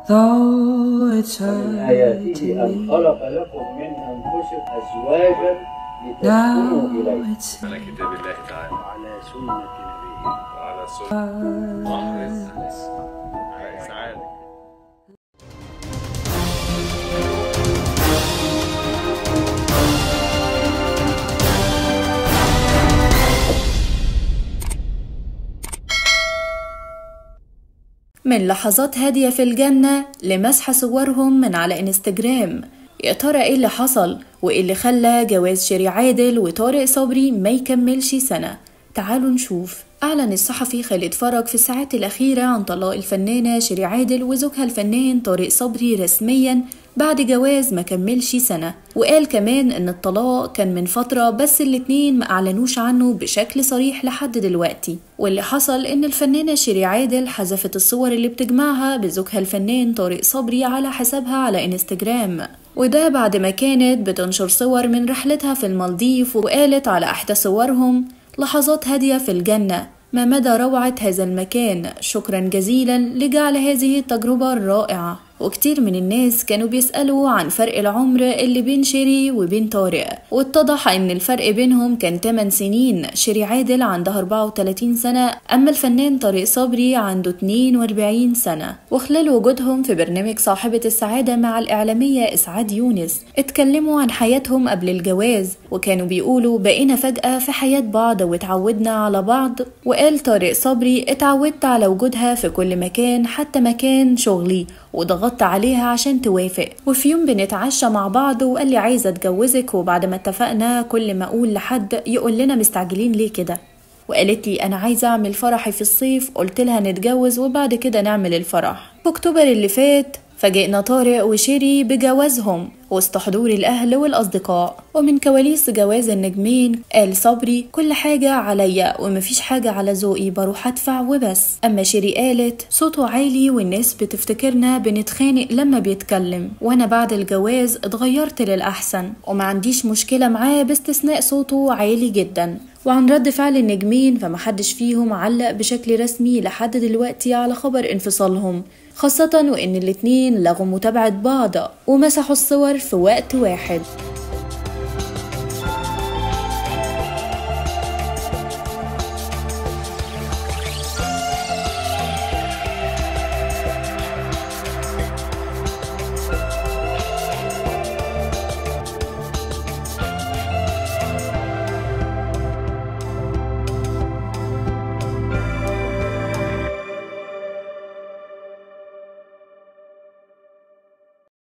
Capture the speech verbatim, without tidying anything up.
ومن آياته أن خلق لكم من أنفسكم أزواجا لتسكنوا إليها على كتاب الله تعالى وعلى سنة نبيه وعلى سنة محمد سعادة. من لحظات هادية في الجنة لمسح صورهم من على انستجرام. يا ترى ايه اللي حصل وايه اللي خلى جواز شيري عادل وطارق صبري ما يكملش سنة؟ تعالوا نشوف. أعلن الصحفي خالد فرج في الساعات الأخيرة عن طلاق الفنانة شيري عادل وزوجها الفنان طارق صبري رسمياً بعد جواز ما كملش سنة، وقال كمان إن الطلاق كان من فترة بس الاتنين ما أعلنوش عنه بشكل صريح لحد دلوقتي. واللي حصل إن الفنانة شيري عادل حذفت الصور اللي بتجمعها بزوجها الفنان طارق صبري على حسابها على انستجرام، وده بعد ما كانت بتنشر صور من رحلتها في المالديف، وقالت على إحدى صورهم: لحظات هادية في الجنة، ما مدى روعة هذا المكان، شكرا جزيلا لجعل هذه التجربة الرائعة. وكتير من الناس كانوا بيسألوا عن فرق العمر اللي بين شيري وبين طارق، واتضح ان الفرق بينهم كان ثماني سنين. شيري عادل عندها أربعة وثلاثين سنة، اما الفنان طارق صبري عنده اثنين وأربعين سنة. وخلال وجودهم في برنامج صاحبة السعادة مع الإعلامية إسعاد يونس اتكلموا عن حياتهم قبل الجواز، وكانوا بيقولوا بقينا فجأة في حياة بعض واتعودنا على بعض. وقال طارق صبري: اتعودت على وجودها في كل مكان حتى مكان شغلي، وضغطت عليها عشان توافق، وفي يوم بنتعشى مع بعض وقال لي عايزة اتجوزك، وبعد ما اتفقنا كل ما اقول لحد يقول لنا مستعجلين ليه كده، وقالت لي انا عايزة اعمل فرحي في الصيف، قلت لها نتجوز وبعد كده نعمل الفرح. في اكتوبر اللي فات فاجئنا طارق وشيري بجوازهم وسط حضور الأهل والأصدقاء. ومن كواليس جواز النجمين قال صبري: كل حاجة عليا ومفيش حاجة على ذوقي، بروح أدفع وبس. أما شيري قالت: صوته عالي والناس بتفتكرنا بنتخانق لما بيتكلم، وأنا بعد الجواز اتغيرت للأحسن وما عنديش مشكلة معاه باستثناء صوته عالي جدا. وعن رد فعل النجمين فمحدش فيهم علق بشكل رسمي لحد دلوقتي على خبر انفصالهم، خاصة وإن الاتنين لغوا متابعة بعض ومسحوا الصور في وقت واحد.